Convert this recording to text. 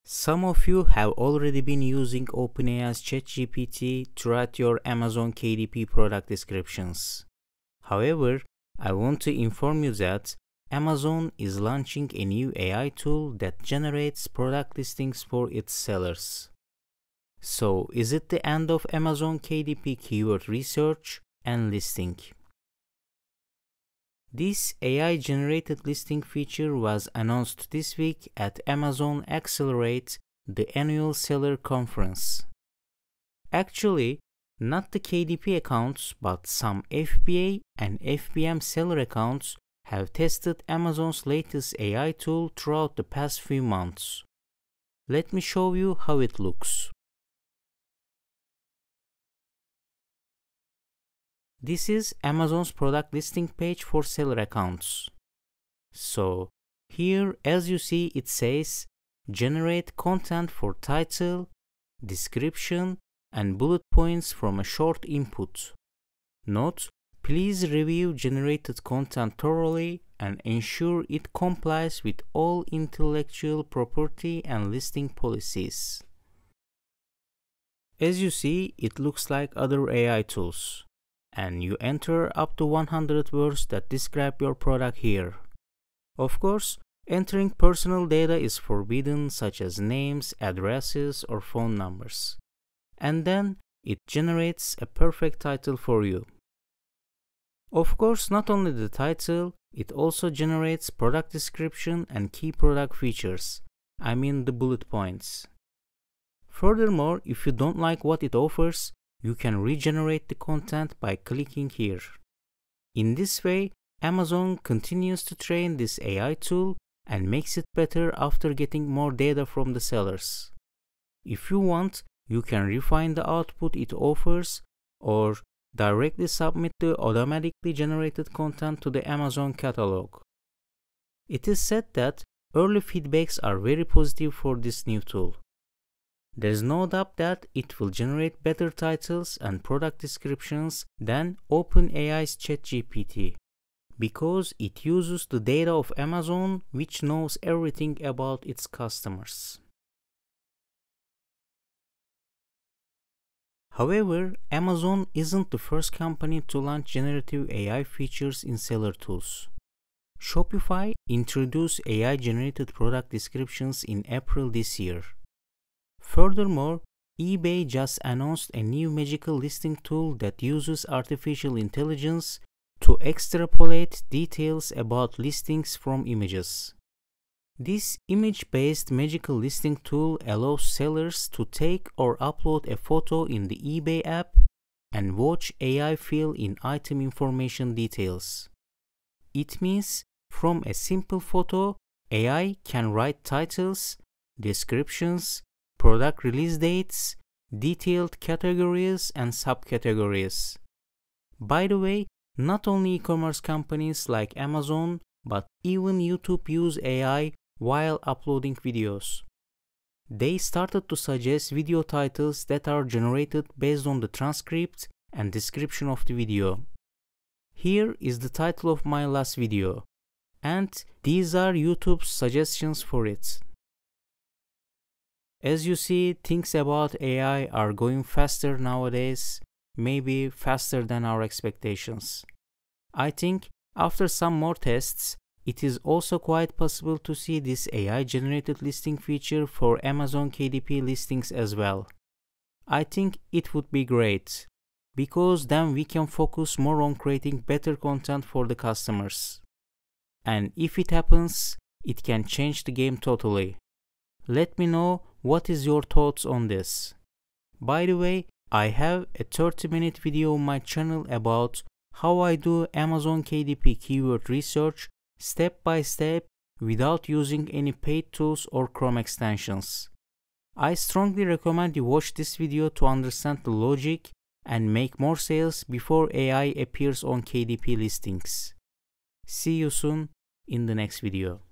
Some of you have already been using OpenAI's ChatGPT to write your Amazon KDP product descriptions. However, I want to inform you that Amazon is launching a new AI tool that generates product listings for its sellers. So, is it the end of Amazon KDP keyword research and listing? This AI-generated listing feature was announced this week at Amazon Accelerate, the annual seller conference. Actually, not the KDP accounts, but some FBA and FBM seller accounts have tested Amazon's latest AI tool throughout the past few months. Let me show you how it looks. This is Amazon's product listing page for seller accounts. So, here as you see it says, generate content for title, description, and bullet points from a short input. Note, please review generated content thoroughly and ensure it complies with all intellectual property and listing policies. As you see, it looks like other AI tools. And you enter up to 100 words that describe your product here. Of course, entering personal data is forbidden, such as names, addresses, or phone numbers. And then it generates a perfect title for you. Of course, not only the title, it also generates product description and key product features. I mean the bullet points. Furthermore, if you don't like what it offers, you can regenerate the content by clicking here. In this way, Amazon continues to train this AI tool and makes it better after getting more data from the sellers. If you want, you can refine the output it offers or directly submit the automatically generated content to the Amazon catalog. It is said that early feedbacks are very positive for this new tool. There is no doubt that it will generate better titles and product descriptions than OpenAI's ChatGPT, because it uses the data of Amazon, which knows everything about its customers. However, Amazon isn't the first company to launch generative AI features in seller tools. Shopify introduced AI-generated product descriptions in April this year. Furthermore, eBay just announced a new magical listing tool that uses artificial intelligence to extrapolate details about listings from images. This image-based magical listing tool allows sellers to take or upload a photo in the eBay app and watch AI fill in item information details. It means from a simple photo, AI can write titles, descriptions, product release dates, detailed categories, and subcategories. By the way, not only e-commerce companies like Amazon, but even YouTube use AI while uploading videos. They started to suggest video titles that are generated based on the transcript and description of the video. Here is the title of my last video, and these are YouTube's suggestions for it. As you see, things about AI are going faster nowadays, maybe faster than our expectations. I think after some more tests, it is also quite possible to see this AI-generated listing feature for Amazon KDP listings as well. I think it would be great, because then we can focus more on creating better content for the customers. And if it happens, it can change the game totally. Let me know what is your thoughts on this. By the way, I have a 30-minute video on my channel about how I do Amazon KDP keyword research step by step without using any paid tools or Chrome extensions. I strongly recommend you watch this video to understand the logic and make more sales before AI appears on KDP listings. See you soon in the next video.